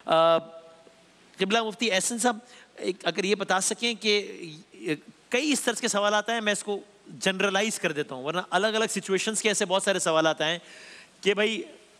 قبلہ مفتی احسن صاحب اگر یہ بتا سکیں کہ کئی اس طرح کے سوالات ہیں، میں اس کو جنرلائز کر دیتا ہوں ورنہ الگ الگ سچویشنز کے ایسے بہت سارے سوالات ہیں کہ بھائی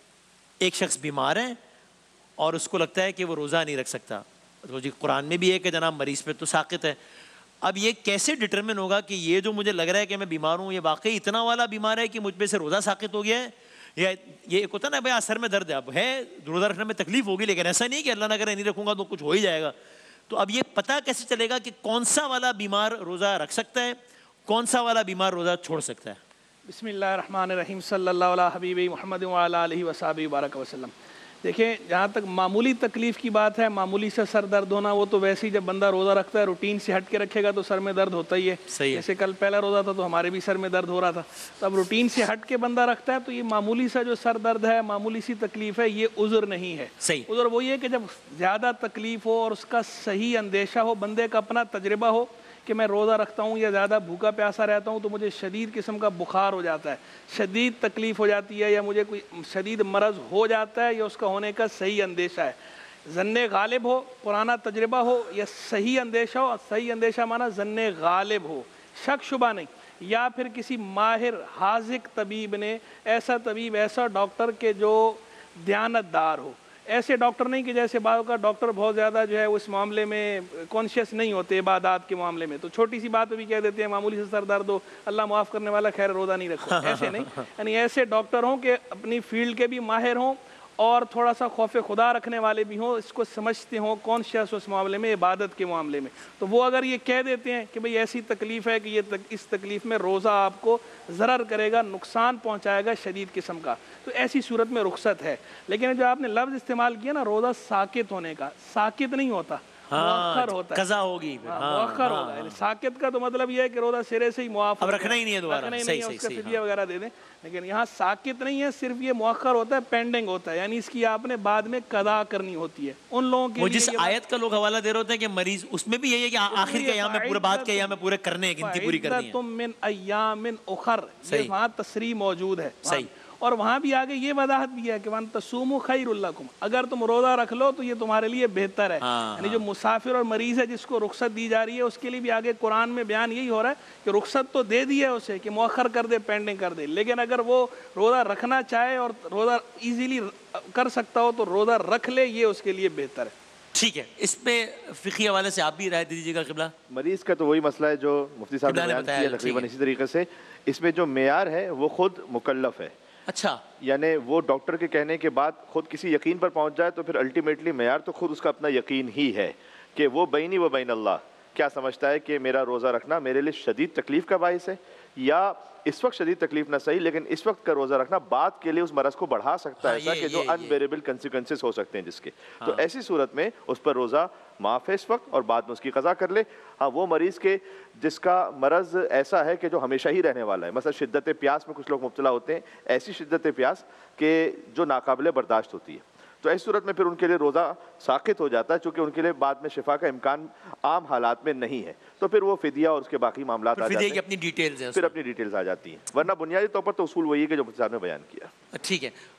ایک شخص بیمار ہے اور اس کو لگتا ہے کہ وہ روزہ نہیں رکھ سکتا، تو جی قرآن میں بھی ہے کہ جناب مریض پہ تو ساقط ہے. اب یہ کیسے ڈٹرمن ہوگا کہ یہ جو مجھے لگ رہا ہے کہ میں بیمار ہوں یہ واقعی اتنا والا بیمار ہے کہ مجھ پہ سے روزہ ساقط ہو گیا ہے، یا یہ ایک ہوتا ہے نا بھائی سر میں درد ہے، اب ہے روزہ رکھنے میں تکلیف ہوگی لیکن ایسا نہیں کہ اللہ نہ کرے نہیں رکھوں گا تو کچھ ہو ہی جائے گا. تو اب یہ پتہ کیسے چلے گا کہ کون سا والا بیمار روزہ رکھ سکتا ہے، کون سا والا بیمار روزہ چھوڑ سکتا ہے؟ بسم اللہ الرحمن الرحیم، صلی اللہ علیہ حبیب محمد وعلی آلہ وصحبہ وبارک وسلم. دیکھیں جہاں تک معمولی تکلیف کی بات ہے، معمولی سے سر درد ہونا، وہ تو ویسے ہی جب بندہ روزہ رکھتا ہے روٹین سے ہٹ کے رکھے گا تو سر میں درد ہوتا ہی ہے. جیسے کل پہلا روزہ تھا تو ہمارے بھی سر میں درد ہو رہا تھا. تو اب روٹین سے ہٹ کے بندہ رکھتا ہے تو یہ معمولی سا جو سر درد ہے، معمولی سی تکلیف ہے، یہ عذر نہیں ہے. عذر وہی ہے کہ جب زیادہ تکلیف ہو اور اس کا صحیح اندیشہ ہو، بندے کا اپنا تجربہ ہو کہ میں روزہ رکھتا ہوں یا زیادہ بھوکا پیاسا رہتا ہوں تو مجھے شدید قسم کا بخار ہو جاتا ہے، شدید تکلیف ہو جاتی ہے، یا مجھے کوئی شدید مرض ہو جاتا ہے، یا اس کا ہونے کا صحیح اندیشہ ہے. ظن غالب ہو، پرانا تجربہ ہو، یا صحیح اندیشہ ہو. صحیح اندیشہ مانا ظن غالب ہو، شک شبہ نہیں، یا پھر کسی ماہر حاذق طبیب نے، ایسا طبیب ایسا ڈاکٹر کے جو دیانت دار ہو. ایسے ڈاکٹر نہیں کہ جیسے بعض کا ڈاکٹر بہت زیادہ جو ہے اس معاملے میں کانشیس نہیں ہوتے عبادات کے معاملے میں، تو چھوٹی سی بات بھی کہہ دیتے ہیں معمولی سے سر درد ہو اللہ معاف کرنے والا خیر روزہ نہیں رکھو. ایسے نہیں، یعنی ایسے ڈاکٹر ہوں کہ اپنی فیلڈ کے بھی ماہر ہوں اور تھوڑا سا خوف خدا رکھنے والے بھی ہوں، اس کو سمجھتے ہوں کانشیس اس معاملے میں، عبادت کے معاملے میں. تو وہ اگر یہ کہہ دیتے ہیں کہ بھئی ایسی تکلیف ہے کہ یہ اس تکلیف میں روزہ آپ کو ضرر کرے گا، نقصان پہنچائے گا شدید قسم کا، تو ایسی صورت میں رخصت ہے. لیکن جو آپ نے لفظ استعمال کیا نا روزہ ساقط ہونے کا، ساقط نہیں ہوتا، مؤخر ہوتا ہے، قضا ہوگی، مؤخر ہوگا. یعنی ساقط کا تو مطلب یہ ہے کہ روزہ سرے سے ہی معاف اب رکھنا ہی نہیں ہے دوبارہ، رکھنا ہی نہیں ہے، اس کا فدیہ وغیرہ دے دیں. لیکن یہاں ساقط نہیں ہے، صرف یہ مؤخر ہوتا ہے، پینڈنگ ہوتا ہے، یعنی اس کی آپ نے بعد میں قضا کرنی ہوتی ہے. ان لوگوں کے جس آیت کا لوگ حوالہ دے رہے ہوتے ہیں کہ مریض، اس میں بھی یہی ہے کہ آخر کے ایام میں پورے بعد کے ایام میں پورے کرنے ہیں، گنتی پوری کرنی ہے. تم من ایام اخر، یہ وہاں تصریح موجود ہے. صحیح. اور وہاں بھی آگے یہ وضاحت بھی ہے کہ وَأَن تَصُومُوا خَيْرٌ لَكُمْ، اگر تم روزہ رکھ لو تو یہ تمہارے لیے بہتر ہے. یعنی جو مسافر اور مریض ہے جس کو رخصت دی جا رہی ہے اس کے لیے بھی آگے قرآن میں بیان یہی ہو رہا ہے کہ رخصت تو دے دی ہے اسے کہ مؤخر کر دے، پینڈنگ کر دے، لیکن اگر وہ روزہ رکھنا چاہے اور روزہ ایزیلی کر سکتا ہو تو روزہ رکھ لے، یہ اس کے لیے بہتر ہے. ٹھیک ہے، اس پہ فقہی حوالے سے آپ بھی رائے دے دیجیے گا. قبلہ مریض کا تو وہی مسئلہ ہے جو مفتی صاحب نے بیان کیا تقریباً اسی طریقے سے. اس میں جو معیار ہے وہ خود مکلف ہے. اچھا، یعنی وہ ڈاکٹر کے کہنے کے بعد خود کسی یقین پر پہنچ جائے تو پھر الٹیمیٹلی معیار تو خود اس کا اپنا یقین ہی ہے کہ وہ بینی و بین اللہ کیا سمجھتا ہے کہ میرا روزہ رکھنا میرے لیے شدید تکلیف کا باعث ہے، یا اس وقت شدید تکلیف نہ صحیح لیکن اس وقت کا روزہ رکھنا بعد کے لیے اس مرض کو بڑھا سکتا ہے، ایسا کہ جو انبیریبل کنسیکوینسز ہو سکتے ہیں جس کے. تو ایسی صورت میں اس پر روزہ معاف ہے اس وقت اور بعد میں اس کی قضا کر لے. ہاں وہ مریض کے جس کا مرض ایسا ہے کہ جو ہمیشہ ہی رہنے والا ہے، مثلا شدت پیاس میں کچھ لوگ مبتلا ہوتے ہیں، ایسی شدت پیاس کہ جو ناقابل برداشت ہوتی ہے، تو ایسی صورت میں پھر ان کے لیے روزہ ساقط ہو جاتا ہے چونکہ ان کے لیے بعد میں شفا کا امکان عام حالات میں نہیں ہے. تو پھر وہ فدیہ اور اس کے باقی معاملات آ جاتے ہیں، اپنی ڈیٹیلز ہیں، پھر اپنی ڈیٹیلز آ جاتی ہیں. ورنہ بنیادی طور پر تو اصول وہی ہے کہ جو مفتی صاحب نے بیان کیا. ٹھیک ہے.